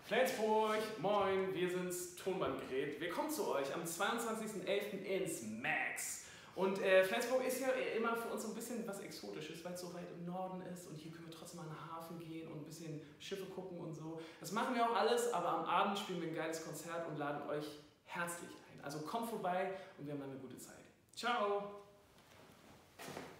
Flensburg, moin, wir sind's, Tonbandgerät. Wir kommen zu euch am 22.11. ins Max. Und Flensburg ist ja immer für uns so ein bisschen was Exotisches, weil es so weit im Norden ist und hier können wir trotzdem mal in den Hafen gehen und ein bisschen Schiffe gucken und so. Das machen wir auch alles, aber am Abend spielen wir ein geiles Konzert und laden euch herzlich ein. Also kommt vorbei und wir haben eine gute Zeit. Ciao!